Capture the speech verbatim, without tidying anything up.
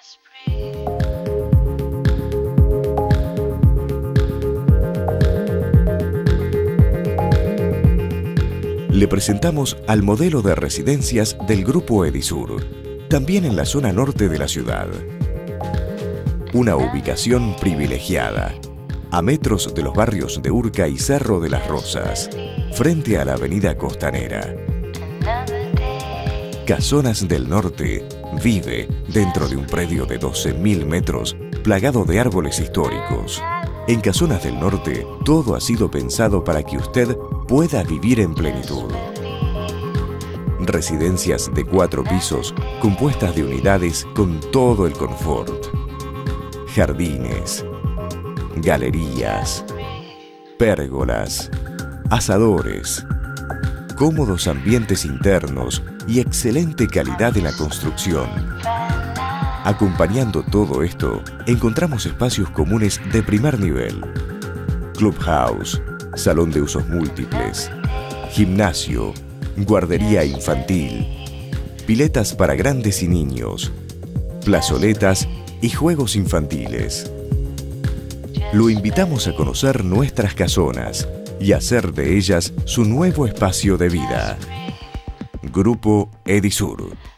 Le presentamos al modelo de residencias del Grupo Edisur, también en la zona norte de la ciudad. Una ubicación privilegiada, a metros de los barrios de Urca y Cerro de las Rosas, frente a la avenida Costanera. Casonas del Norte vive dentro de un predio de doce mil metros plagado de árboles históricos. En Casonas del Norte, todo ha sido pensado para que usted pueda vivir en plenitud. Residencias de cuatro pisos compuestas de unidades con todo el confort. Jardines, galerías, pérgolas, asadores, cómodos ambientes internos y excelente calidad en la construcción. Acompañando todo esto, encontramos espacios comunes de primer nivel. Clubhouse, salón de usos múltiples, gimnasio, guardería infantil, piletas para grandes y niños, plazoletas y juegos infantiles. Lo invitamos a conocer nuestras casonas y hacer de ellas su nuevo espacio de vida. Grupo Edisur.